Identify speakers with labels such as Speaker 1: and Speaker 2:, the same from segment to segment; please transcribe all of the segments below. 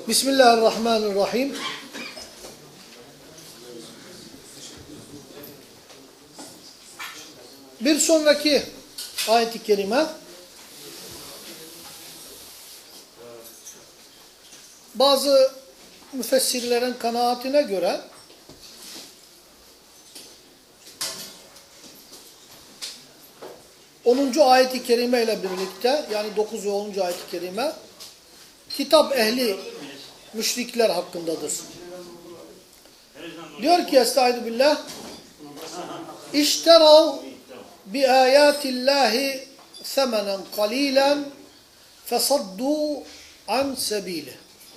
Speaker 1: Bismillahirrahmanirrahim. Bir sonraki ayet-i kerime bazı müfessirlerin kanaatine göre onuncu ayet-i kerime ile birlikte, yani 9 ve 10. ayet-i kerime kitap ehli müşrikler hakkındadır. Diyor ki estaizu billah, İşterav bi ayatillahi semenen kalilen fesaddu an sebili.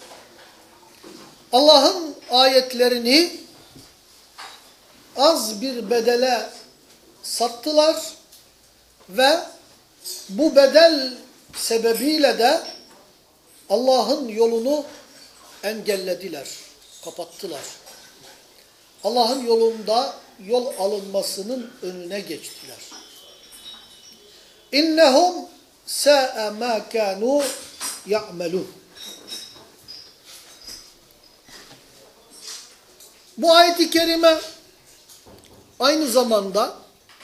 Speaker 1: Allah'ın ayetlerini az bir bedele sattılar ve bu bedel sebebiyle de Allah'ın yolunu engellediler, kapattılar. Allah'ın yolunda yol alınmasının önüne geçtiler. İnnehum sa'a ma kanu ya'melun. Bu ayet-i kerime aynı zamanda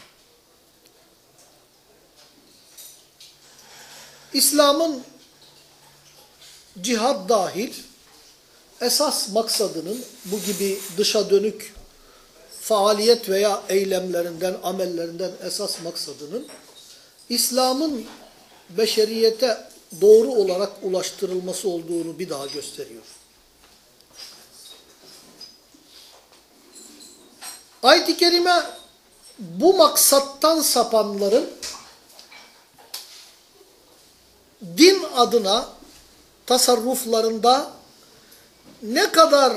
Speaker 1: İslam'ın cihad dahil esas maksadının, bu gibi dışa dönük faaliyet veya eylemlerinden, amellerinden esas maksadının İslam'ın beşeriyete doğru olarak ulaştırılması olduğunu bir daha gösteriyor. Ayet-i kerime bu maksattan sapanların din adına tasarruflarında ne kadar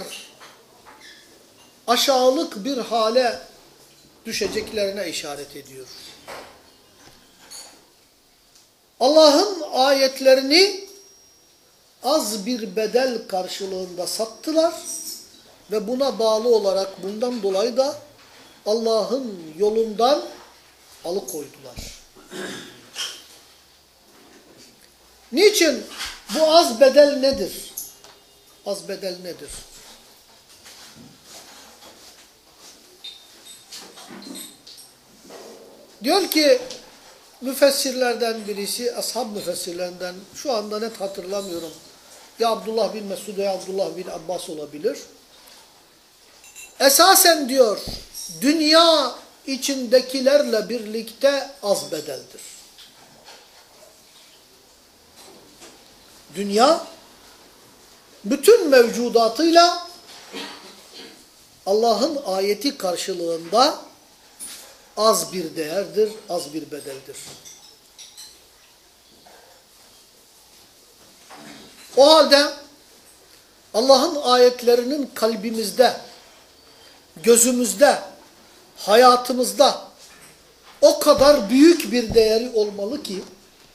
Speaker 1: aşağılık bir hale düşeceklerine işaret ediyor. Allah'ın ayetlerini az bir bedel karşılığında sattılar ve buna bağlı olarak bundan dolayı da Allah'ın yolundan alıkoydular. Niçin? Bu az bedel nedir? Az bedel nedir? Diyor ki müfessirlerden birisi, ashab müfessirlerinden, şu anda net hatırlamıyorum. Ya Abdullah bin Mesud ya Abdullah bin Abbas olabilir. Esasen diyor, dünya içindekilerle birlikte az bedeldir. Dünya, bütün mevcudatıyla Allah'ın ayeti karşılığında az bir değerdir, az bir bedeldir. O halde Allah'ın ayetlerinin kalbimizde, gözümüzde, hayatımızda o kadar büyük bir değeri olmalı ki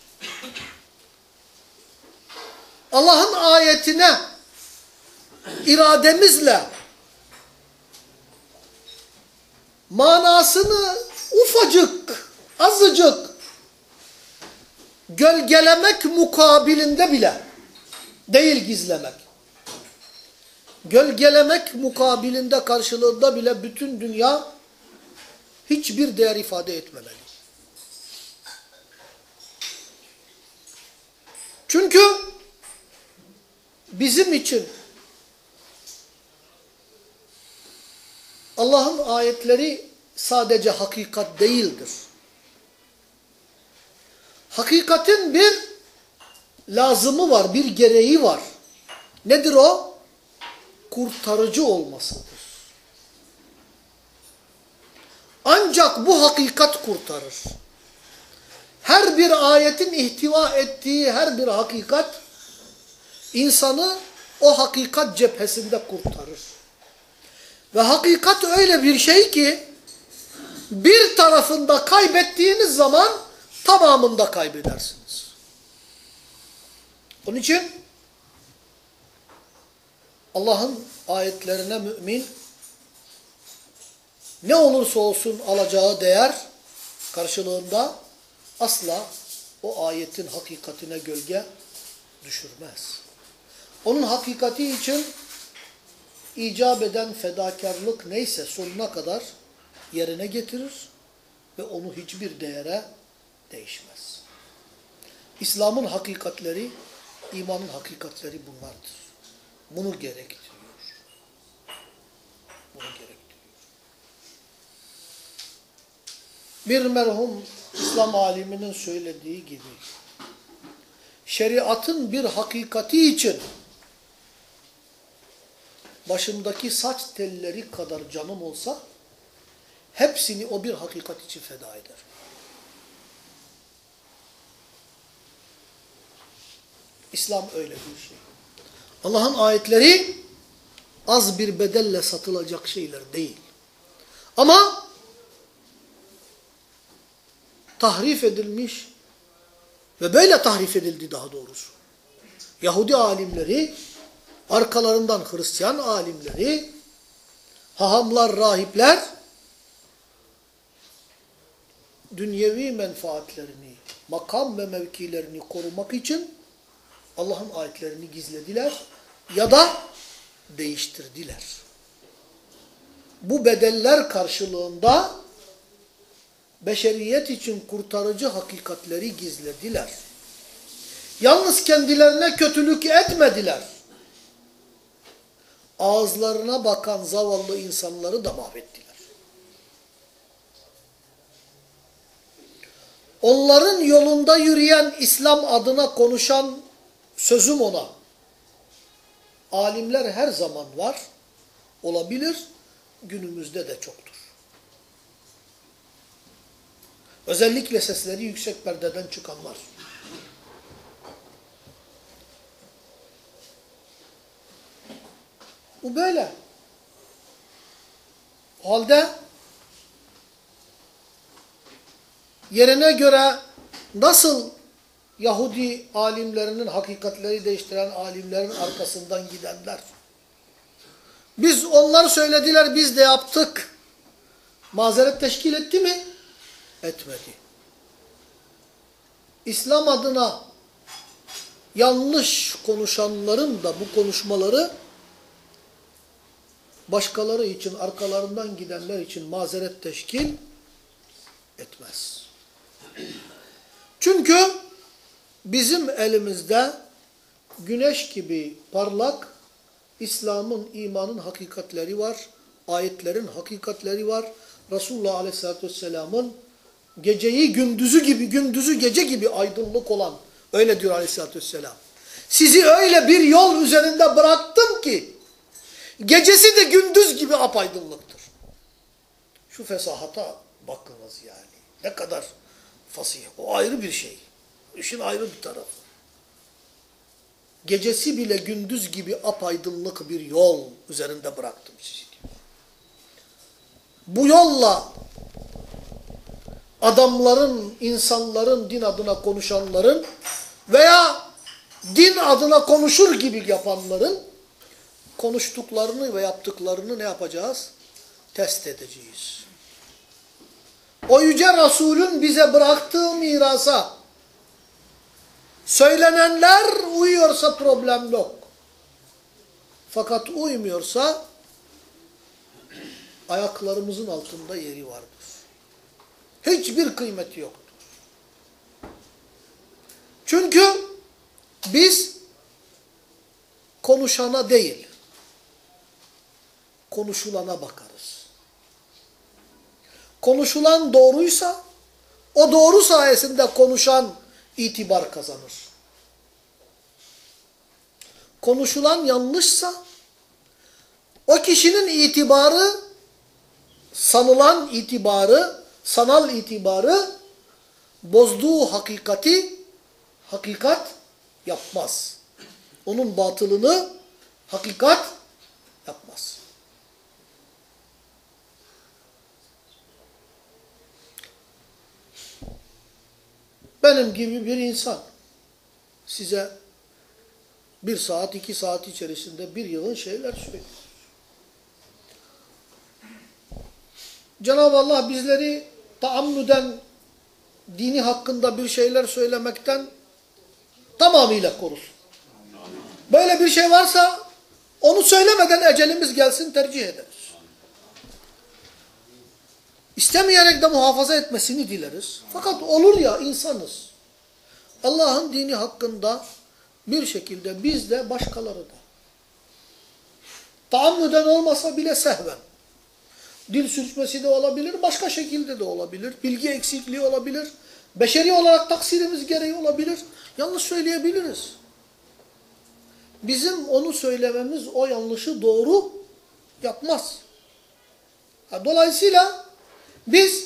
Speaker 1: Allah'ın ayetine irademizle manasını ufacık, azıcık gölgelemek mukabilinde bile, değil gizlemek, gölgelemek mukabilinde, karşılığında bile bütün dünya hiçbir değer ifade etmemeli. Çünkü bizim için Allah'ın ayetleri sadece hakikat değildir. Hakikatin bir lazımı var, bir gereği var. Nedir o? Kurtarıcı olmasıdır. Ancak bu hakikat kurtarır. Her bir ayetin ihtiva ettiği her bir hakikat insanı o hakikat cephesinde kurtarır. Ve hakikat öyle bir şey ki bir tarafında kaybettiğiniz zaman tamamında kaybedersiniz. Onun için Allah'ın ayetlerine mümin ne olursa olsun alacağı değer karşılığında asla o ayetin hakikatine gölge düşürmez. Onun hakikati için icap eden fedakarlık neyse sonuna kadar yerine getirir ve onu hiçbir değere değişmez. İslam'ın hakikatleri, imanın hakikatleri bunlardır. Bunu gerektiriyor. Bunu gerektiriyor. Bir merhum İslam aliminin söylediği gibi, şeriatın bir hakikati için başımdaki saç telleri kadar canım olsa, hepsini o bir hakikat için feda eder. İslam öyle bir şey. Allah'ın ayetleri az bir bedelle satılacak şeyler değil. Ama tahrif edilmiş ve böyle tahrif edildi daha doğrusu. Yahudi alimleri, arkalarından Hristiyan alimleri, hahamlar, rahipler, dünyevi menfaatlerini, makam ve mevkilerini korumak için Allah'ın ayetlerini gizlediler ya da değiştirdiler. Bu bedeller karşılığında beşeriyet için kurtarıcı hakikatleri gizlediler. Yalnız kendilerine kötülük etmediler. Ağızlarına bakan zavallı insanları da mahvettiler. Onların yolunda yürüyen, İslam adına konuşan, sözüm ona, alimler her zaman var, olabilir, günümüzde de çoktur. Özellikle sesleri yüksek perdeden çıkanlar. Bu böyle. O halde yerine göre nasıl Yahudi alimlerinin hakikatleri değiştiren alimlerin arkasından gidenler, biz onlar söylediler biz de yaptık, mazeret teşkil etti mi? Etmedi. İslam adına yanlış konuşanların da bu konuşmaları başkaları için, arkalarından gidenler için mazeret teşkil etmez. Çünkü bizim elimizde güneş gibi parlak İslam'ın, imanın hakikatleri var, ayetlerin hakikatleri var. Resulullah Aleyhisselatü Vesselam'ın geceyi gündüzü gibi, gündüzü gece gibi aydınlık olan, öyle diyor Aleyhisselatü Vesselam. Sizi öyle bir yol üzerinde bıraktım ki, gecesi de gündüz gibi apaydınlıktır. Şu fesahata bakınız yani. Ne kadar fasih. O ayrı bir şey. İşin ayrı bir tarafı. Gecesi bile gündüz gibi apaydınlık bir yol üzerinde bıraktım sizi diyor. Bu yolla adamların, insanların, din adına konuşanların veya din adına konuşur gibi yapanların konuştuklarını ve yaptıklarını ne yapacağız? Test edeceğiz. O yüce Resulün bize bıraktığı mirasa söylenenler uyuyorsa problem yok. Fakat uymuyorsa ayaklarımızın altında yeri vardır. Hiçbir kıymeti yoktur. Çünkü biz konuşana değil, konuşulana bakarız. Konuşulan doğruysa, o doğru sayesinde konuşan itibar kazanır. Konuşulan yanlışsa, o kişinin itibarı, sanılan itibarı, sanal itibarı, bozduğu hakikat yapmaz. Onun batılını hakikat yapmaz. Benim gibi bir insan size 1 saat, 2 saat içerisinde bir yığın şeyler söylüyor. Cenab-ı Allah bizleri taammüden dini hakkında bir şeyler söylemekten tamamıyla korusun. Böyle bir şey varsa onu söylemeden ecelimiz gelsin tercih ederiz. İstemeyerek de muhafaza etmesini dileriz. Fakat olur ya, insanız. Allah'ın dini hakkında bir şekilde biz de başkaları da. Taammüden olmasa bile sehven. Dil sürçmesi de olabilir, başka şekilde de olabilir. Bilgi eksikliği olabilir. Beşeri olarak taksirimiz gereği olabilir. Yanlış söyleyebiliriz. Bizim onu söylememiz o yanlışı doğru yapmaz. Dolayısıyla biz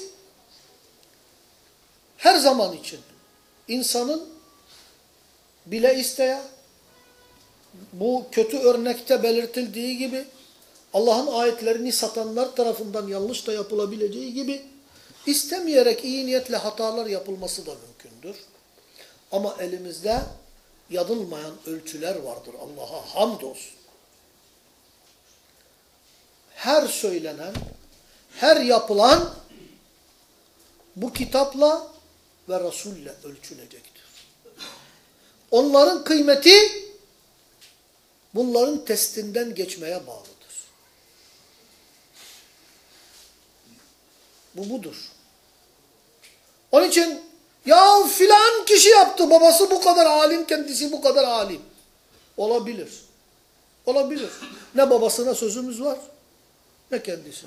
Speaker 1: her zaman için insanın bile isteye, bu kötü örnekte belirtildiği gibi Allah'ın ayetlerini satanlar tarafından yanlış da yapılabileceği gibi istemeyerek iyi niyetle hatalar yapılması da mümkündür. Ama elimizde yanılmayan ölçüler vardır. Allah'a hamdolsun. Her söylenen, her yapılan bu kitapla ve Resul'le ölçülecektir. Onların kıymeti bunların testinden geçmeye bağlıdır. Bu budur. Onun için ya filan kişi yaptı, babası bu kadar alim, kendisi bu kadar alim. Olabilir. Olabilir. Ne babasına sözümüz var, ne kendisine.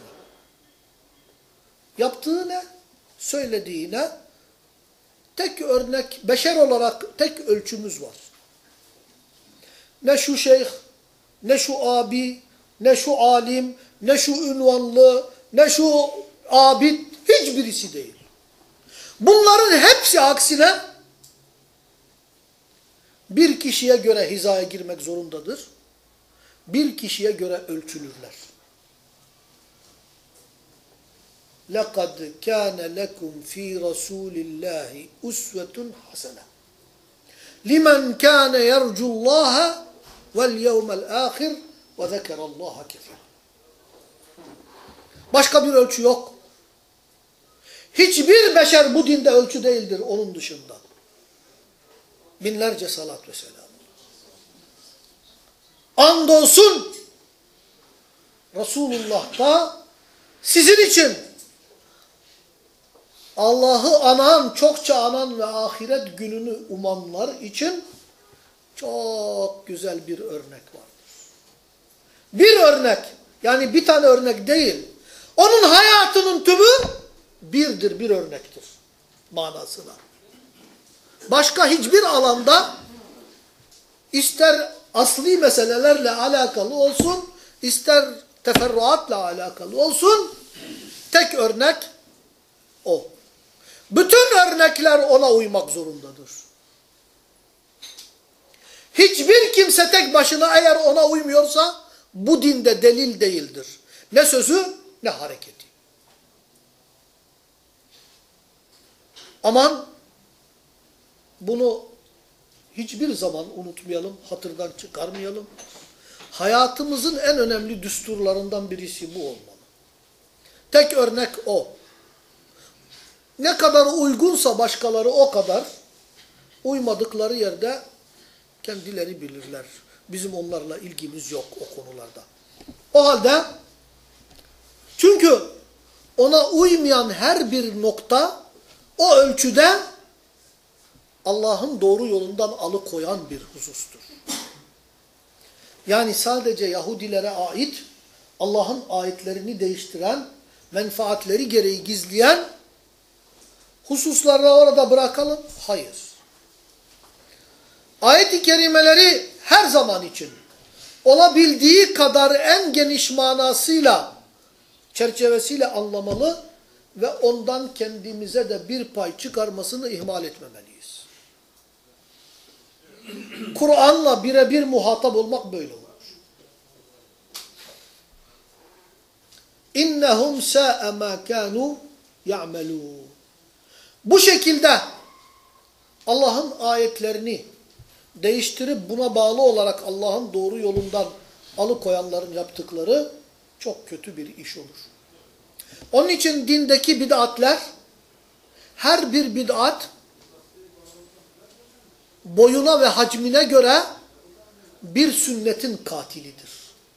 Speaker 1: Yaptığı ne? Söylediği ne? Tek örnek, beşer olarak tek ölçümüz var. Ne şu şeyh, ne şu abi, ne şu alim, ne şu ünvanlı, ne şu abid, hiçbirisi değil. Bunların hepsi aksine bir kişiye göre hizaya girmek zorundadır. Bir kişiye göre ölçülürler. لَقَدْ كَانَ لَكُمْ ف۪ي رَسُولِ اللّٰهِ اُسْوَةٌ حَسَنَةٌ لِمَنْ كَانَ يَرْجُ اللّٰهَ وَالْيَوْمَ الْآخِرِ وَذَكَرَ اللّٰهَ كَثِيرًا. Başka bir ölçü yok. Hiçbir beşer bu dinde ölçü değildir onun dışında. Binlerce salat ve selam. Andolsun Resulullah da sizin için Allah'ı anan, çokça anan ve ahiret gününü umanlar için çok güzel bir örnek vardır. Bir örnek, yani bir tane örnek değil. Onun hayatının tümü birdir, bir örnektir manasına. Başka hiçbir alanda ister asli meselelerle alakalı olsun, ister teferruatla alakalı olsun, tek örnek o. Bütün örnekler ona uymak zorundadır. Hiçbir kimse tek başına eğer ona uymuyorsa bu dinde delil değildir. Ne sözü ne hareketi. Aman bunu hiçbir zaman unutmayalım, hatırdan çıkarmayalım. Hayatımızın en önemli düsturlarından birisi bu olmalı. Tek örnek o. Ne kadar uygunsa başkaları o kadar, uymadıkları yerde kendileri bilirler. Bizim onlarla ilgimiz yok o konularda. O halde, çünkü ona uymayan her bir nokta o ölçüde Allah'ın doğru yolundan alıkoyan bir husustur. Yani sadece Yahudilere ait, Allah'ın ayetlerini değiştiren, menfaatleri gereği gizleyen hususlarla orada bırakalım. Hayır. Ayet-i kerimeleri her zaman için olabildiği kadar en geniş manasıyla, çerçevesiyle anlamalı ve ondan kendimize de bir pay çıkarmasını ihmal etmemeliyiz. Kur'an'la birebir muhatap olmak böyle olur. İnnehum sâ'e mâ kânû ya'melûn. Bu şekilde Allah'ın ayetlerini değiştirip buna bağlı olarak Allah'ın doğru yolundan alıkoyanların yaptıkları çok kötü bir iş olur. Onun için dindeki bid'atler, her bir bid'at boyuna ve hacmine göre bir sünnetin katilidir.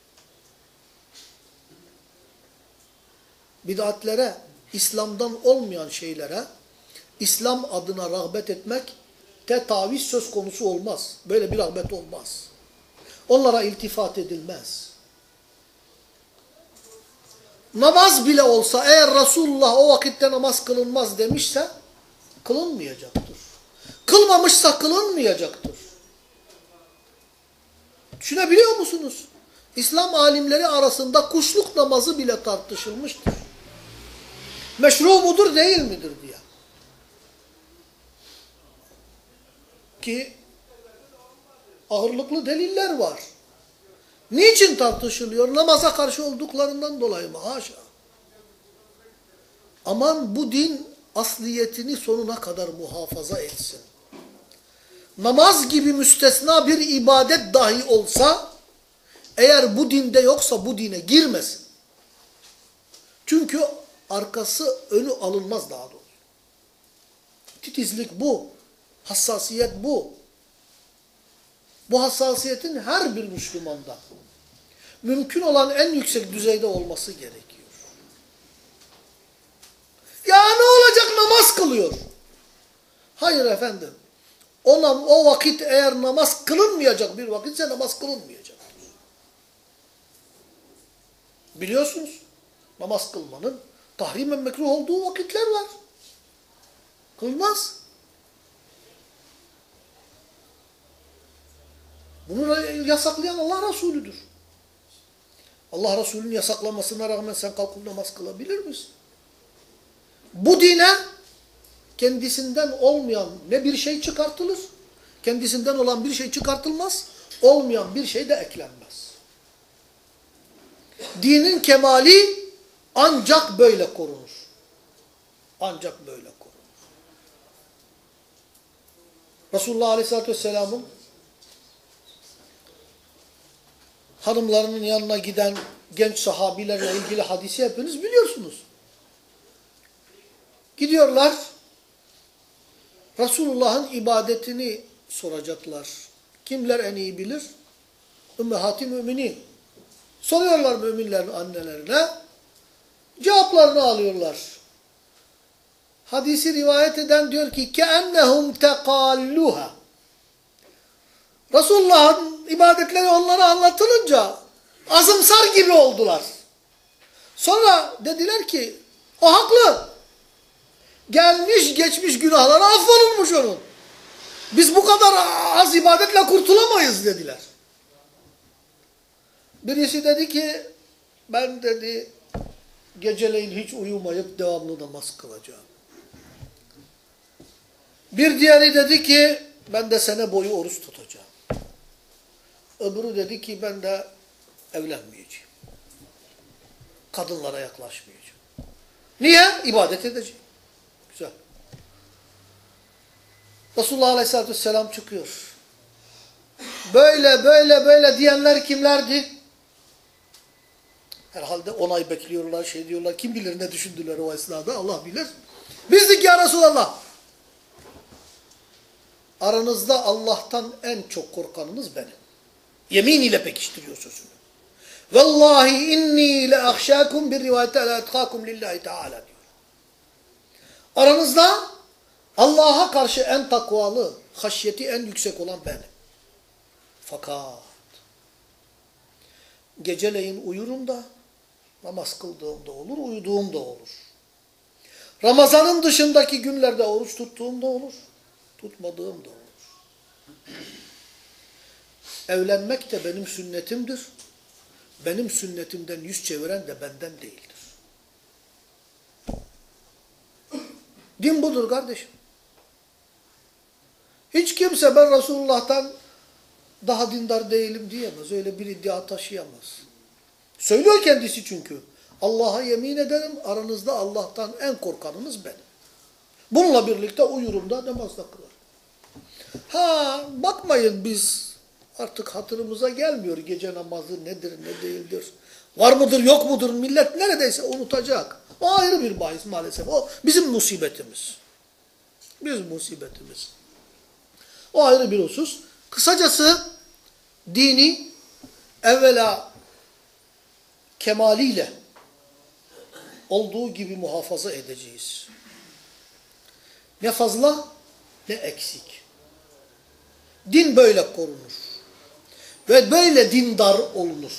Speaker 1: Bid'atlere, İslam'dan olmayan şeylere, İslam adına rağbet etmek, taviz söz konusu olmaz. Böyle bir rağbet olmaz. Onlara iltifat edilmez. Namaz bile olsa eğer Resulullah o vakitte namaz kılınmaz demişse, kılınmayacaktır. Kılmamışsa kılınmayacaktır. Düşünebiliyor musunuz? İslam alimleri arasında kuşluk namazı bile tartışılmıştır. Meşru mudur değil midir diye. Ki ağırlıklı deliller var. Niçin tartışılıyor? Namaza karşı olduklarından dolayı mı? Haşa. Aman bu din asliyetini sonuna kadar muhafaza etsin. Namaz gibi müstesna bir ibadet dahi olsa, eğer bu dinde yoksa bu dine girmesin. Çünkü arkası önü alınmaz daha doğrusu. Titizlik bu. Hassasiyet bu. Bu hassasiyetin her bir Müslümanda mümkün olan en yüksek düzeyde olması gerekiyor. Ya ne olacak namaz kılıyor? Hayır efendim. O vakit eğer namaz kılınmayacak bir vakitse namaz kılınmayacak. Biliyorsunuz namaz kılmanın tahrimen mekruh olduğu vakitler var. Kılmaz. Bunu yasaklayan Allah Resulüdür. Allah Resulü'nün yasaklamasına rağmen sen kalkıp namaz kılabilir misin? Bu dine kendisinden olmayan ne bir şey çıkartılır, kendisinden olan bir şey çıkartılmaz, olmayan bir şey de eklenmez. Dinin kemali ancak böyle korunur. Ancak böyle korunur. Resulullah Aleyhisselatü Vesselam'ın hanımlarının yanına giden genç sahabilerle ilgili hadisi hepiniz biliyorsunuz. Gidiyorlar, Resulullah'ın ibadetini soracaklar. Kimler en iyi bilir? Ümmehati müminin. Soruyorlar müminlerin annelerine, cevaplarını alıyorlar. Hadisi rivayet eden diyor ki, كَأَنَّهُمْ تَقَالُّهَا Resulullah'ın ibadetleri onlara anlatılınca azımsar gibi oldular. Sonra dediler ki, o haklı. Gelmiş geçmiş günahları affolunmuş onun. Biz bu kadar az ibadetle kurtulamayız dediler. Birisi dedi ki, ben dedi geceleyin hiç uyumayıp devamlı namaz kılacağım. Bir diğeri dedi ki, ben de sene boyu oruç tutacağım. Öbürü dedi ki, ben de evlenmeyeceğim. Kadınlara yaklaşmayacağım. Niye? İbadet edeceğim. Güzel. Resulullah Aleyhisselatü Vesselam çıkıyor. Böyle diyenler kimlerdi? Herhalde onay bekliyorlar, şey diyorlar. Kim bilir ne düşündüler o esnada, Allah bilir. Bizdik ya Resulallah. Aranızda Allah'tan en çok korkanınız benim. Yemin ile pekiştiriyor sözünü. Vallahi inni le ahşakum bir rivayete la etkakum lillahi teala diyor. Aranızda Allah'a karşı en takvalı, haşyeti en yüksek olan benim. Fakat geceleyin uyurum da namaz kıldığımda olur, uyuduğumda olur. Ramazanın dışındaki günlerde oruç tuttuğumda olur, tutmadığımda olur. Evlenmek de benim sünnetimdir. Benim sünnetimden yüz çeviren de benden değildir. Din budur kardeşim. Hiç kimse ben Resulullah'tan daha dindar değilim diyemez. Öyle bir iddia taşıyamaz. Söylüyor kendisi çünkü. Allah'a yemin ederim aranızda Allah'tan en korkanınız benim. Bununla birlikte uyurum da namazda kılarım. Ha bakmayın biz artık hatırımıza gelmiyor gece namazı nedir ne değildir. Var mıdır yok mudur millet neredeyse unutacak. O ayrı bir bahis maalesef. O bizim musibetimiz. Bizim musibetimiz. O ayrı bir husus. Kısacası dini evvela kemaliyle olduğu gibi muhafaza edeceğiz. Ne fazla ne eksik. Din böyle korunur. Ve böyle dindar olunur.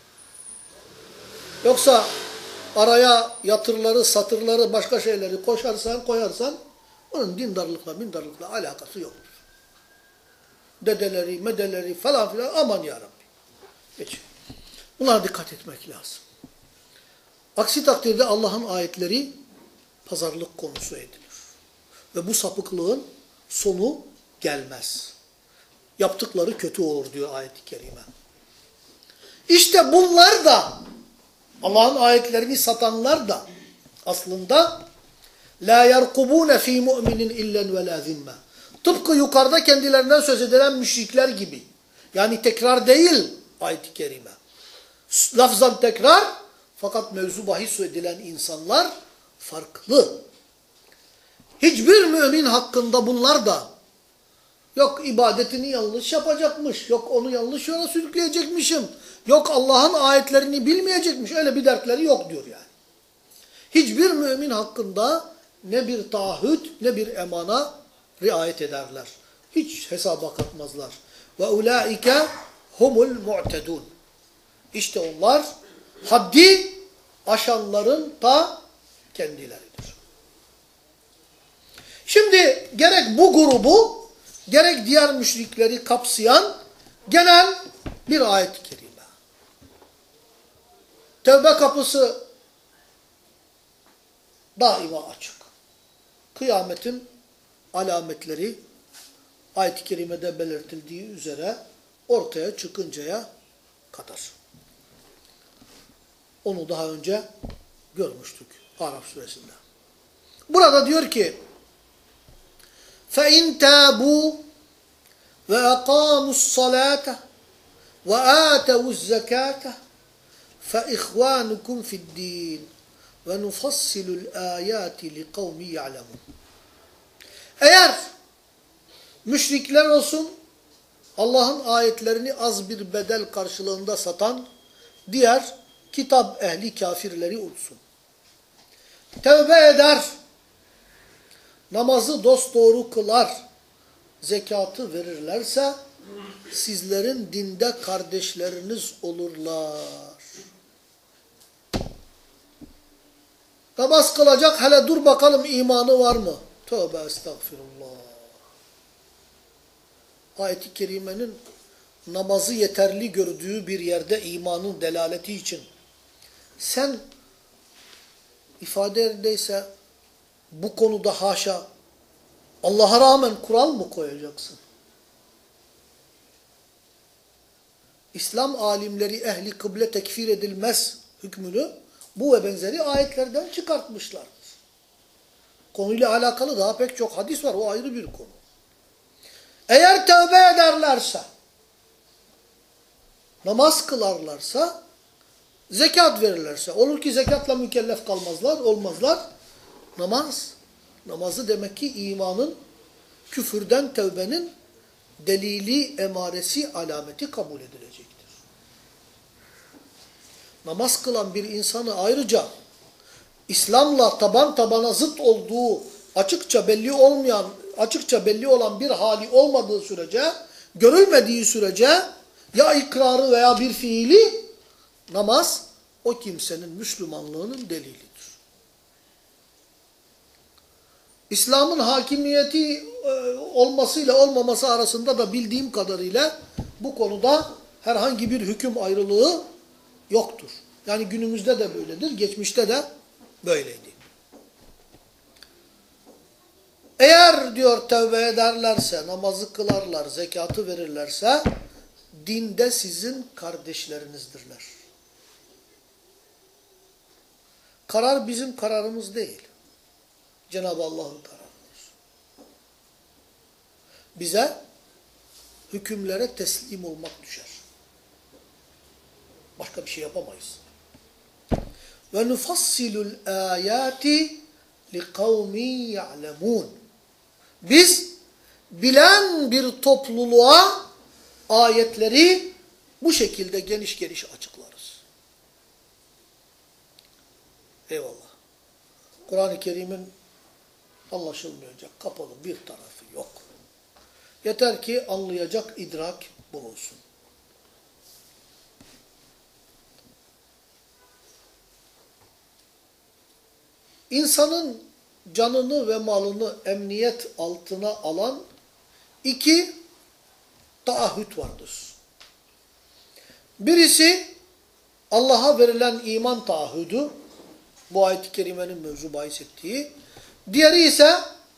Speaker 1: Yoksa araya yatırları, satırları, başka şeyleri koyarsan onun dindarlıkla alakası yoktur. Dedeleri, medeleri falan filan aman yarabbi. Geç. Bunlara dikkat etmek lazım. Aksi takdirde Allah'ın ayetleri pazarlık konusu edilir. Ve bu sapıklığın sonu gelmez. Yaptıkları kötü olur diyor ayet-i kerime. İşte bunlar da Allah'ın ayetlerini satanlar da aslında la yerkubune fi mu'minin illen ve la zimme. Tıpkı yukarıda kendilerinden söz edilen müşrikler gibi. Yani tekrar değil ayet-i kerime. Lafzan tekrar fakat mevzu bahis edilen insanlar farklı. Hiçbir mümin hakkında bunlar da yok ibadetini yanlış yapacakmış, yok onu yanlış yola sürükleyecekmişim, yok Allah'ın ayetlerini bilmeyecekmiş, öyle bir dertleri yok diyor yani. Hiçbir mümin hakkında ne bir taahhüt ne bir emana riayet ederler. Hiç hesaba katmazlar. Ve ulaike humul mu'tedun. İşte onlar haddi aşanların ta kendileridir. Şimdi gerek bu grubu gerek diğer müşrikleri kapsayan genel bir ayet-i kerime. Tevbe kapısı daima açık. Kıyametin alametleri ayet-i kerimede belirtildiği üzere ortaya çıkıncaya kadar. Onu daha önce görmüştük Araf suresinde. Burada diyor ki فَاِنْ تَابُوا وَاَقَامُوا الصَّلَاةَ وَآتَوُوا الزَّكَاةَ فَاِخْوَانُكُمْ فِي الدِّينِ وَنُفَصِّلُ الْآيَاتِ لِقَوْمِ يَعْلَمُونَ. Eğer müşrikler olsun, Allah'ın ayetlerini az bir bedel karşılığında satan diğer kitap ehli kafirleri olsun. Tevbe eder, namazı dosdoğru kılar, zekatı verirlerse sizlerin dinde kardeşleriniz olurlar. Namaz kılacak, hele dur bakalım imanı var mı? Tövbe estağfirullah. Ayet-i kerimenin namazı yeterli gördüğü bir yerde imanın delaleti için sen ifade yerindeyse bu konuda haşa Allah'a rağmen kural mı koyacaksın? İslam alimleri ehli kıble tekfir edilmez hükmünü bu ve benzeri ayetlerden çıkartmışlardır. Konuyla alakalı daha pek çok hadis var. O ayrı bir konu. Eğer tövbe ederlerse, namaz kılarlarsa, zekat verirlerse, olur ki zekatla mükellef olmazlar. Namazı demek ki imanın, küfürden tövbenin delili, emaresi, alameti kabul edilecektir. Namaz kılan bir insanı ayrıca İslam'la taban tabana zıt olduğu açıkça belli olan bir hali olmadığı sürece, görülmediği sürece ya ikrarı veya bir fiili namaz o kimsenin Müslümanlığının delilidir. İslam'ın hakimiyeti olmasıyla olmaması arasında da bildiğim kadarıyla bu konuda herhangi bir hüküm ayrılığı yoktur. Yani günümüzde de böyledir, geçmişte de böyleydi. Eğer diyor tevbe ederlerse, namazı kılarlar, zekatı verirlerse dinde sizin kardeşlerinizdirler. Karar bizim kararımız değil. Cenab-ı Allah'ın kararıdır. Bize hükümlere teslim olmak düşer. Başka bir şey yapamayız. Ve nufassilul ayati liqavmin ya'lemun. Biz bilen bir topluluğa ayetleri bu şekilde geniş geniş açıklarız. Eyvallah. Kur'an-ı Kerim'in anlaşılmayacak, kapalı bir tarafı yok. Yeter ki anlayacak idrak bulunsun. İnsanın canını ve malını emniyet altına alan iki taahhüt vardır. Birisi Allah'a verilen iman taahhüdü, bu ayet-i kerimenin mevzu bahis ettiği. Diğeri ise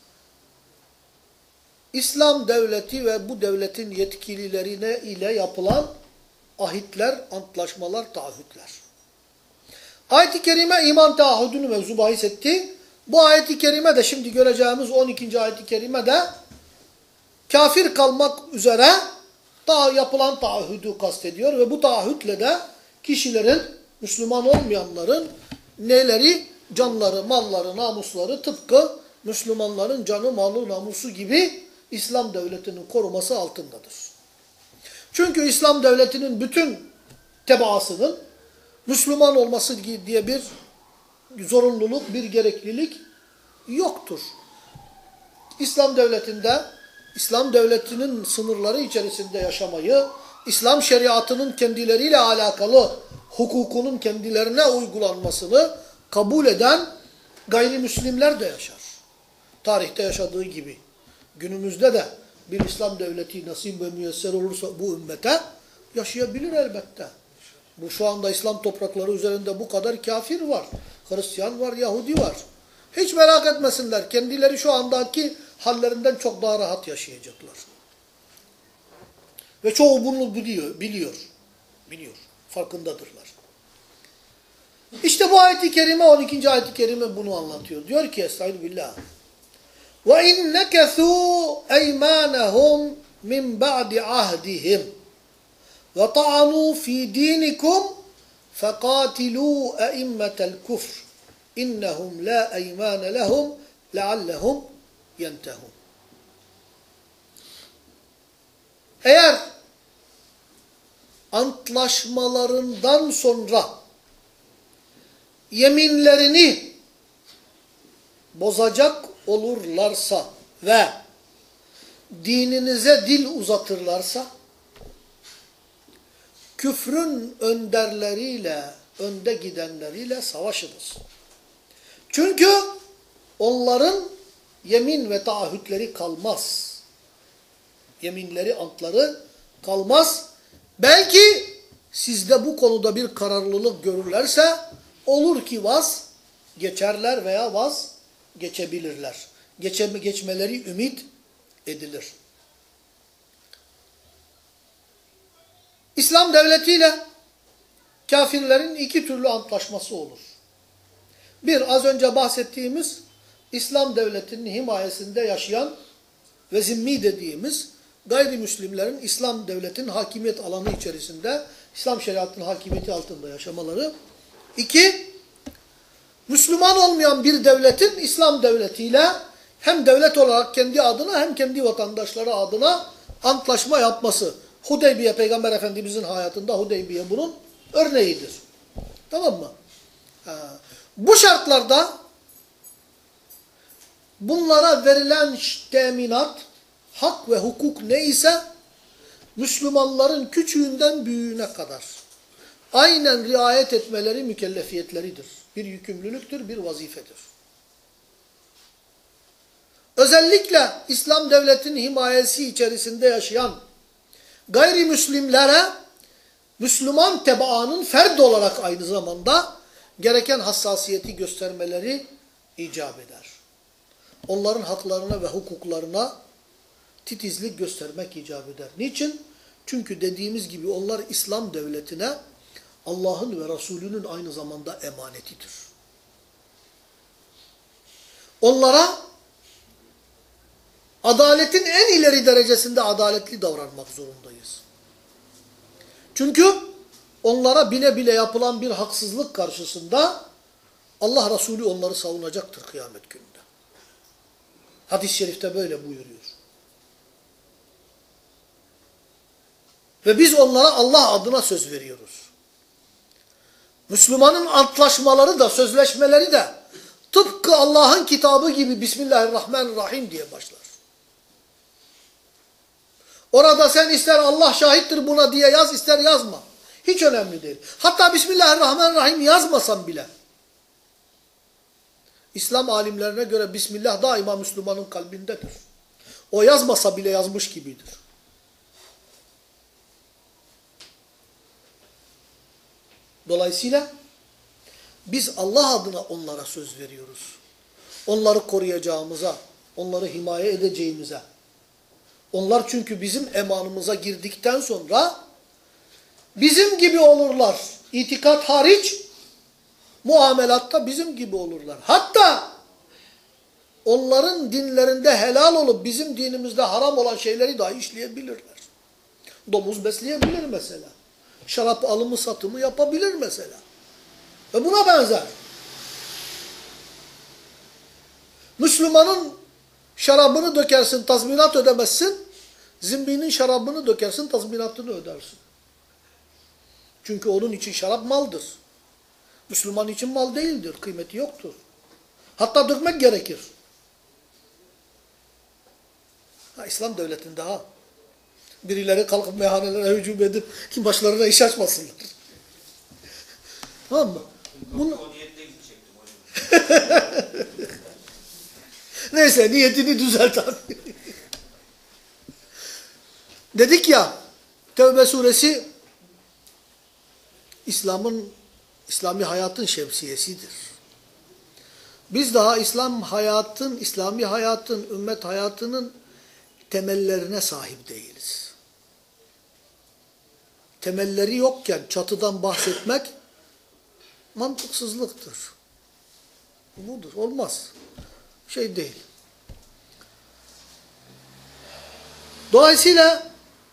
Speaker 1: İslam devleti ve bu devletin yetkililerine ile yapılan ahitler, antlaşmalar, taahhütler. Ayet-i kerime iman taahhüdünü mevzu bahis etti. Bu ayet-i kerime de şimdi göreceğimiz 12. ayet-i kerime de kafir kalmak üzere yapılan taahhüdü kastediyor ve bu taahhütle de kişilerin, Müslüman olmayanların neleri? Canları, malları, namusları tıpkı Müslümanların canı, malı, namusu gibi İslam devletinin koruması altındadır. Çünkü İslam devletinin bütün tebaasının Müslüman olması diye bir zorunluluk, bir gereklilik yoktur. İslam devletinde, İslam devletinin sınırları içerisinde yaşamayı, İslam şeriatının kendileriyle alakalı hukukunun kendilerine uygulanmasını kabul eden gayrimüslimler de yaşar. Tarihte yaşadığı gibi. Günümüzde de bir İslam devleti nasip ve müyesser olursa bu ümmete yaşayabilir elbette. Bu şu anda İslam toprakları üzerinde bu kadar kafir var. Hristiyan var, Yahudi var. Hiç merak etmesinler. Kendileri şu andaki hallerinden çok daha rahat yaşayacaklar. Ve çoğu bunu biliyor. Farkındadırlar. İşte bu ayet-i kerime, 12. ayet-i kerime bunu anlatıyor. Diyor ki Estağfirullah. وَاِنْ نَكَثُوا اَيْمَانَهُمْ مِنْ بَعْدِ عَهْدِهِمْ وَطَعَنُوا ف۪ي دِينِكُمْ فَقَاتِلُوا اَئِمَّةَ الْكُفْرِ اِنَّهُمْ لَا اَيْمَانَ لَهُمْ لَعَلَّهُمْ يَنْتَهُونَ. Eğer antlaşmalarından sonra yeminlerini bozacak olurlarsa ve dininize dil uzatırlarsa, küfrün önderleriyle, önde gidenleriyle savaşınız. Çünkü onların yemin ve taahhütleri kalmaz. Yeminleri, antları kalmaz. Belki sizde bu konuda bir kararlılık görürlerse olur ki vazgeçerler veya vazgeçebilirler. Geçmeleri ümit edilir. İslam devletiyle kafirlerin iki türlü antlaşması olur. Bir, az önce bahsettiğimiz İslam devletinin himayesinde yaşayan ve zimmi dediğimiz gayrimüslimlerin İslam devletinin hakimiyet alanı içerisinde, İslam şeriatının hakimiyeti altında yaşamaları. İki, Müslüman olmayan bir devletin İslam devletiyle hem devlet olarak kendi adına hem kendi vatandaşları adına antlaşma yapması. Hudeybiye, Peygamber Efendimizin hayatında Hudeybiye bunun örneğidir. Tamam mı? Bu şartlarda bunlara verilen teminat, hak ve hukuk neyse Müslümanların küçüğünden büyüğüne kadar aynen riayet etmeleri mükellefiyetleridir. Bir yükümlülüktür, bir vazifedir. Özellikle İslam devletinin himayesi içerisinde yaşayan gayrimüslimlere Müslüman tebaanın ferd olarak aynı zamanda gereken hassasiyeti göstermeleri icap eder. Onların haklarına ve hukuklarına titizlik göstermek icap eder. Niçin? Çünkü dediğimiz gibi onlar İslam devletine Allah'ın ve Resulünün aynı zamanda emanetidir. Onlara adaletin en ileri derecesinde adaletli davranmak zorundayız. Çünkü onlara bile bile yapılan bir haksızlık karşısında Allah Resulü onları savunacaktır kıyamet gününde. Hadis-i şerifte böyle buyuruyor. Ve biz onlara Allah adına söz veriyoruz. Müslümanın antlaşmaları da, sözleşmeleri de tıpkı Allah'ın kitabı gibi Bismillahirrahmanirrahim diye başlar. Orada sen ister Allah şahittir buna diye yaz, ister yazma. Hiç önemli değil. Hatta Bismillahirrahmanirrahim yazmasan bile. İslam alimlerine göre Bismillah daima Müslümanın kalbindedir. O yazmasa bile yazmış gibidir. Dolayısıyla biz Allah adına onlara söz veriyoruz. Onları koruyacağımıza, onları himaye edeceğimize. Onlar çünkü bizim emanımıza girdikten sonra bizim gibi olurlar. İtikat hariç muamelatta bizim gibi olurlar. Hatta onların dinlerinde helal olup bizim dinimizde haram olan şeyleri dahi işleyebilirler. Domuz besleyebilir mesela. Şarap alımı satımı yapabilir mesela. Ve buna benzer. Müslümanın şarabını dökersin, tazminat ödemezsin. Zimminin şarabını dökersin, tazminatını ödersin. Çünkü onun için şarap maldır. Müslüman için mal değildir, kıymeti yoktur. Hatta dökmek gerekir. İslam devletinde ha. Birileri kalkıp meyhanelere hücum edip kim başlarına iş açmasınlar. Tamam mı?
Speaker 2: O niyetle gidecektim hocam.
Speaker 1: Neyse niyetini düzelt abi. Dedik ya Tevbe suresi İslami hayatın şemsiyesidir. Biz daha İslami hayatın, ümmet hayatının temellerine sahip değiliz. Temelleri yokken çatıdan bahsetmek mantıksızlıktır. Budur, olmaz. Şey değil. Dolayısıyla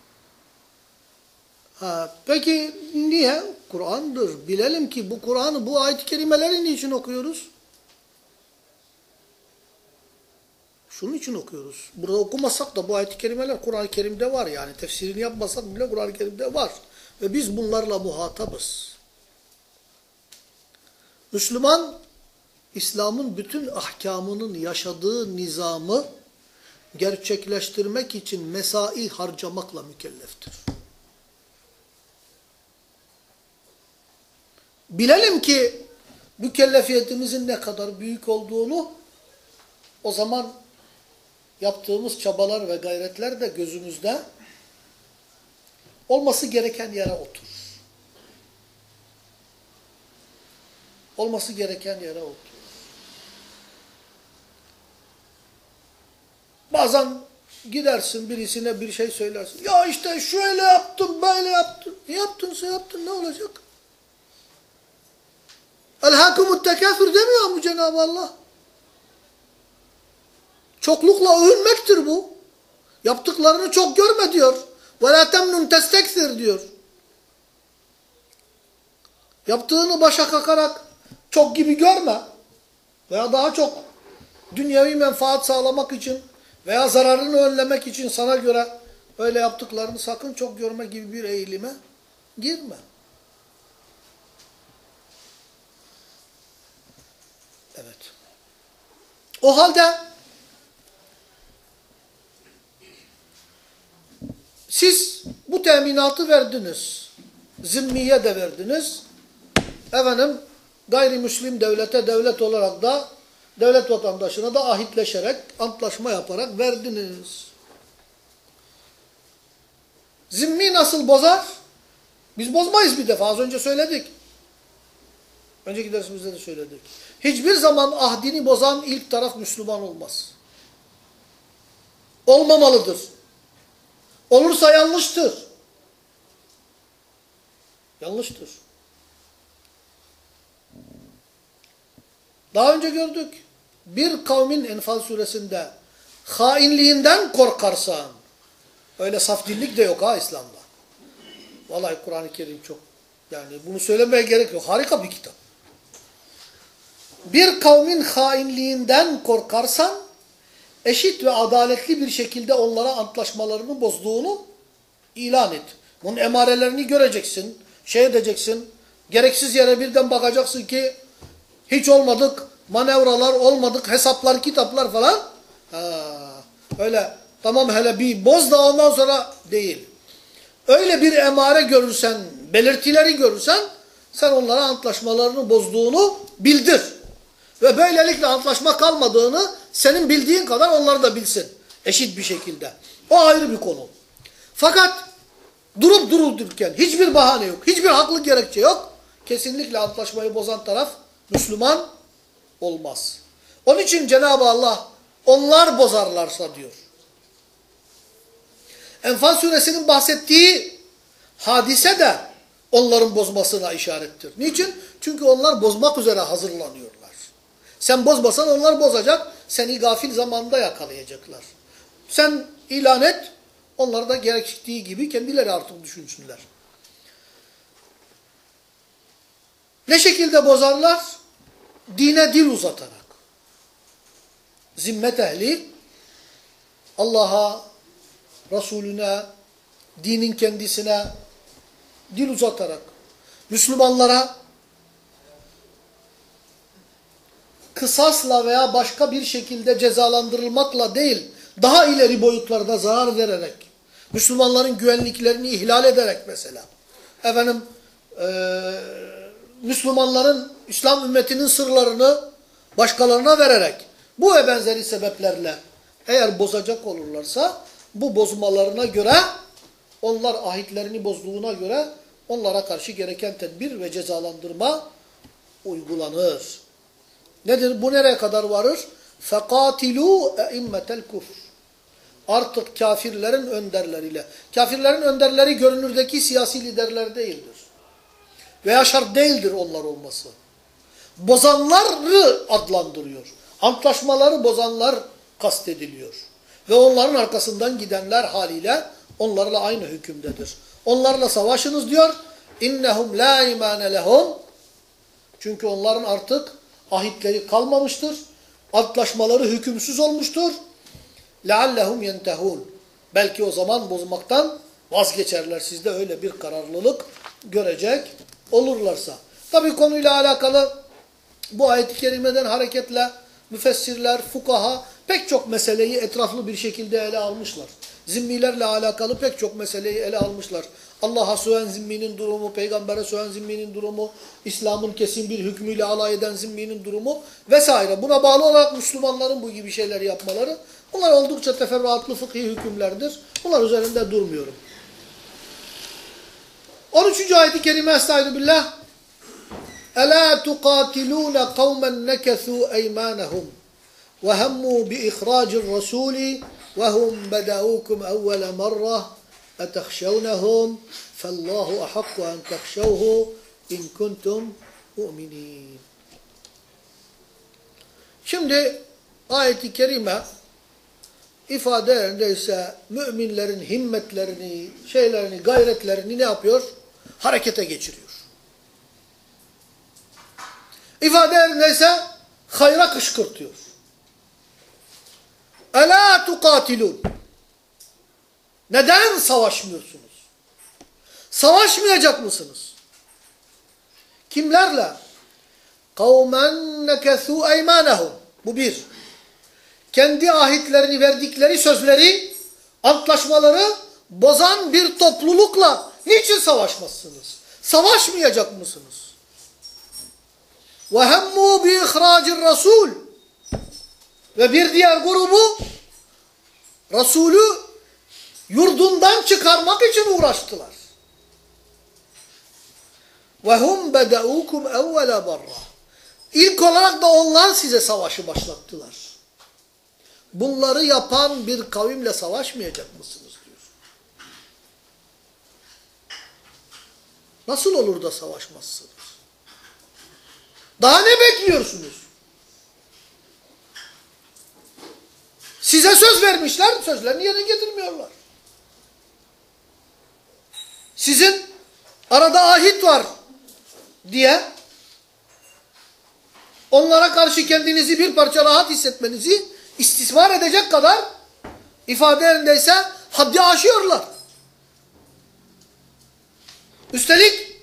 Speaker 1: peki niye? Kur'an'dır. Bilelim ki bu Kur'an'ı, bu ayet-i kerimeleri niçin okuyoruz? Şunun için okuyoruz. Burada okumasak da bu ayet-i kerimeler Kur'an-ı Kerim'de var yani. Tefsirini yapmasak bile Kur'an-ı Kerim'de var. Ve biz bunlarla muhatabız. Müslüman, İslam'ın bütün ahkamının yaşadığı nizamı gerçekleştirmek için mesai harcamakla mükelleftir. Bilelim ki mükellefiyetimizin ne kadar büyük olduğunu, o zaman yaptığımız çabalar ve gayretler de gözümüzde olması gereken yere oturur. Olması gereken yere oturur. Bazen gidersin birisine bir şey söylersin. Ya işte şöyle yaptım, böyle yaptım. Ne yaptınsa yaptın, ne olacak? El-hakumut tekafür demiyor mu Cenab-ı Allah? Çoklukla övünmektir bu. Yaptıklarını çok görme diyor. وَلَا تَمْنُنْ تَسْتَكْثِرْ diyor. Yaptığını başa kakarak çok gibi görme. Veya daha çok dünyevi menfaat sağlamak için veya zararını önlemek için sana göre öyle yaptıklarını sakın çok görme gibi bir eğilime girme. Evet. O halde siz bu teminatı verdiniz. Zimmiye de verdiniz. Efendim gayrimüslim devlete devlet olarak da devlet vatandaşına da ahitleşerek, antlaşma yaparak verdiniz. Zimmi nasıl bozar? Biz bozmayız bir defa. Az önce söyledik. Önceki dersimizde de söyledik. Hiçbir zaman ahdini bozan ilk taraf Müslüman olmaz. Olmamalıdır. Olursa yanlıştır. Yanlıştır. Daha önce gördük. Bir kavmin Enfal suresinde hainliğinden korkarsan, öyle saf dillik de yok ha İslam'da. Vallahi Kur'an-ı Kerim çok, yani bunu söylemeye gerek yok. Harika bir kitap. Bir kavmin hainliğinden korkarsan, eşit ve adaletli bir şekilde onlara antlaşmalarını bozduğunu ilan et. Bunun emarelerini göreceksin. Şey edeceksin. Gereksiz yere birden bakacaksın ki hiç olmadık, manevralar olmadık, hesaplar, kitaplar falan. Öyle tamam hele bir boz da ondan sonra değil. Öyle bir emare görürsen, belirtileri görürsen sen onlara antlaşmalarını bozduğunu bildir. Ve böylelikle antlaşma kalmadığını senin bildiğin kadar onlar da bilsin. Eşit bir şekilde. O ayrı bir konu. Fakat durup dururken hiçbir bahane yok, hiçbir haklı gerekçe yok. Kesinlikle antlaşmayı bozan taraf Müslüman olmaz. Onun için Cenab-ı Allah onlar bozarlarsa diyor. Enfal suresinin bahsettiği hadise de onların bozmasına işarettir. Niçin? Çünkü onlar bozmak üzere hazırlanıyorlar. Sen bozmasan onlar bozacak, seni gafil zamanda yakalayacaklar. Sen ilan et, onlar da gerektiği gibi kendileri artık düşünsünler. Ne şekilde bozarlar? Dine dil uzatarak. Zimmet ehli Allah'a, Resulüne, dinin kendisine dil uzatarak, Müslümanlara kısasla veya başka bir şekilde cezalandırılmakla değil, daha ileri boyutlarda zarar vererek, Müslümanların güvenliklerini ihlal ederek mesela, Müslümanların, İslam ümmetinin sırlarını başkalarına vererek, bu ve benzeri sebeplerle eğer bozacak olurlarsa, bu bozmalarına göre, onlar ahitlerini bozduğuna göre, onlara karşı gereken tedbir ve cezalandırma uygulanır. Nedir? Bu nereye kadar varır? فَقَاتِلُوا اَئِمَّةَ الْكُفْرِ Artık kafirlerin önderleriyle. Kafirlerin önderleri görünürdeki siyasi liderler değildir. Veya şart değildir onlar olması. Bozanları adlandırıyor. Antlaşmaları bozanlar kastediliyor. Ve onların arkasından gidenler haliyle onlarla aynı hükümdedir. Onlarla savaşınız diyor. İnnehum la imane lehum. Çünkü onların artık ahitleri kalmamıştır. Antlaşmaları hükümsüz olmuştur. Leallehum yentehun. Belki o zaman bozmaktan vazgeçerler. Sizde öyle bir kararlılık görecek olurlarsa. Tabi konuyla alakalı bu ayet-i kerimeden hareketle müfessirler, fukaha pek çok meseleyi etraflı bir şekilde ele almışlar. Zimmilerle alakalı pek çok meseleyi ele almışlar. Allah'a söven zimminin durumu, peygambere söven zimminin durumu, İslam'ın kesin bir hükmüyle alay eden zimminin durumu vesaire. Buna bağlı olarak Müslümanların bu gibi şeyleri yapmaları, bunlar oldukça teferruatlı fıkhi hükümlerdir. Bunlar üzerinde durmuyorum. 13. ayet-i kerime estağfirullah. Ela tuqatiluna kavmen nekethu eymanahum ve hemmu bi ihracir rasuli ve hum bedaukum evvele marrah etehşevnehum fallahu ahakku en tehşevhu in kuntum mu'minin. Şimdi ayet-i kerime ifade ise müminlerin himmetlerini, gayretlerini ne yapıyor? Harekete geçiriyor. İfade ise hayra kışkırtıyor. Ela tuqatilun. Neden savaşmıyorsunuz? Savaşmayacak mısınız? Kimlerle? Kavmen nekethu eymanehum. Bu bir. Kendi ahitlerini verdikleri sözleri, antlaşmaları bozan bir toplulukla niçin savaşmazsınız? Savaşmayacak mısınız? وَهَمُّوا بِإِخْرَاجِ الرَّسُولِ Ve bir diğer grubu Resulü yurdundan çıkarmak için uğraştılar. وَهُمْ بَدَعُوكُمْ اَوَّلَ بَرَّ İlk olarak da onlar size savaşı başlattılar. Bunları yapan bir kavimle savaşmayacak mısınız diyor. Nasıl olur da savaşmazsınız? Daha ne bekliyorsunuz? Size söz vermişler, sözlerini yerine getirmiyorlar. Sizin arada ahit var diye onlara karşı kendinizi bir parça rahat hissetmenizi istismar edecek kadar ifade yerindeyse haddi aşıyorlar. Üstelik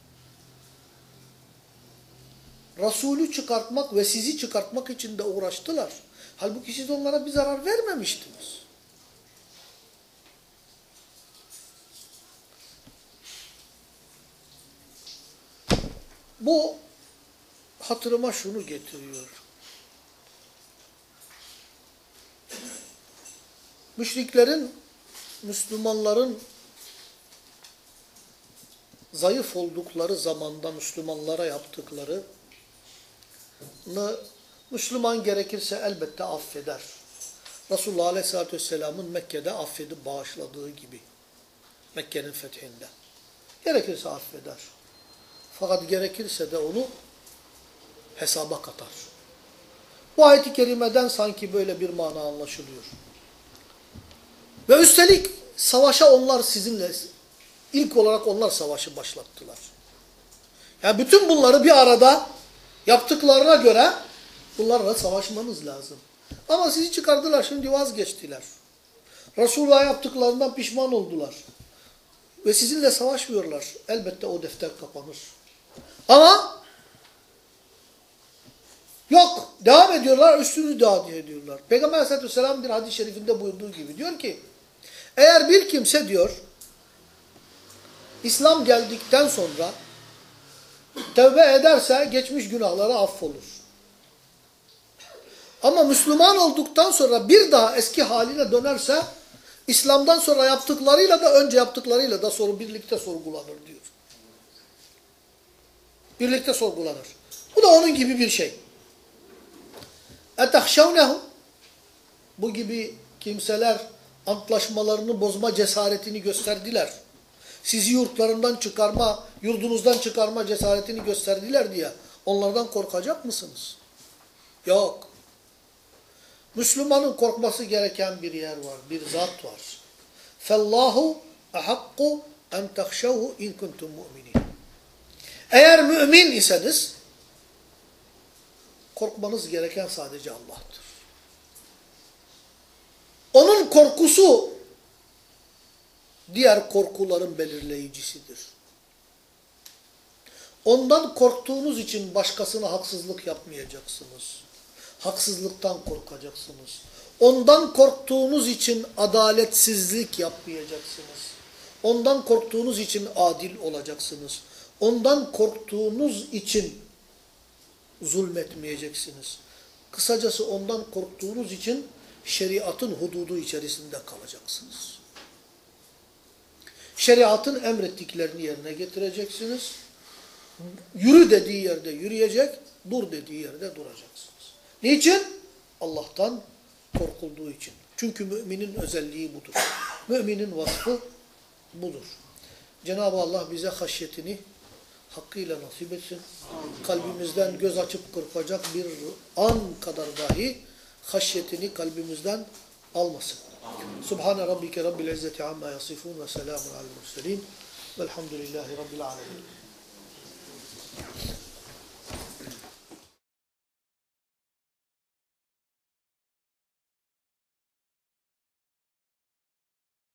Speaker 1: Resulü çıkartmak ve sizi çıkartmak için de uğraştılar. Halbuki siz onlara bir zarar vermemiştiniz. Bu hatırıma şunu getiriyor. Müşriklerin, Müslümanların zayıf oldukları zamanda Müslümanlara yaptıklarını Müslüman gerekirse elbette affeder. Resulullah Aleyhisselatü Vesselam'ın Mekke'de affedip bağışladığı gibi. Mekke'nin fethinde. Gerekirse affeder. Fakat gerekirse de onu hesaba katar. Bu ayet-i kerimeden sanki böyle bir mana anlaşılıyor. Ve üstelik savaşa onlar sizinle, ilk olarak onlar savaşı başlattılar. Yani bütün bunları bir arada yaptıklarına göre bunlarla savaşmanız lazım. Ama sizi çıkardılar, şimdi vazgeçtiler. Resulullah yaptıklarından pişman oldular. Ve sizinle savaşmıyorlar. Elbette o defter kapanır. Ama yok, devam ediyorlar, üstünü devam ediyorlar. Peygamber Aleyhisselatü Vesselam bir hadis-i şerifinde buyurduğu gibi diyor ki, eğer bir kimse diyor, İslam geldikten sonra tevbe ederse geçmiş günahları affolur. Ama Müslüman olduktan sonra bir daha eski haline dönerse, İslam'dan sonra yaptıklarıyla da önce yaptıklarıyla da birlikte sorgulanır diyor. Birlikte sorgulanır. Bu da onun gibi bir şey. اَتَخْشَوْنَهُ Bu gibi kimseler antlaşmalarını bozma cesaretini gösterdiler. Sizi yurtlarından çıkarma, yurdunuzdan çıkarma cesaretini gösterdiler diye onlardan korkacak mısınız? Yok. Müslümanın korkması gereken bir yer var, bir zat var. فَاللّٰهُ اَحَقُّ اَنْ تَخْشَوْهُ اِنْ كُنْتُمْ مُؤْمِنِينَ Eğer mümin iseniz, korkmanız gereken sadece Allah'tır. Onun korkusu, diğer korkuların belirleyicisidir. Ondan korktuğunuz için başkasına haksızlık yapmayacaksınız. Haksızlıktan korkacaksınız. Ondan korktuğunuz için adaletsizlik yapmayacaksınız. Ondan korktuğunuz için adil olacaksınız. Ondan korktuğunuz için zulmetmeyeceksiniz. Kısacası ondan korktuğunuz için şeriatın hududu içerisinde kalacaksınız. Şeriatın emrettiklerini yerine getireceksiniz. Yürü dediği yerde yürüyecek, dur dediği yerde duracaksınız. Niçin? Allah'tan korkulduğu için. Çünkü müminin özelliği budur. Müminin vasfı budur. Cenab-ı Allah bize haşyetini hakkıyla nasip etsin. Kalbimizden göz açıp kırpacak bir an kadar dahi haşyetini kalbimizden almasın. Subhane rabbike rabbil izzeti amma yasifun ve selamun alel murselin velhamdülillahi rabbil alemin.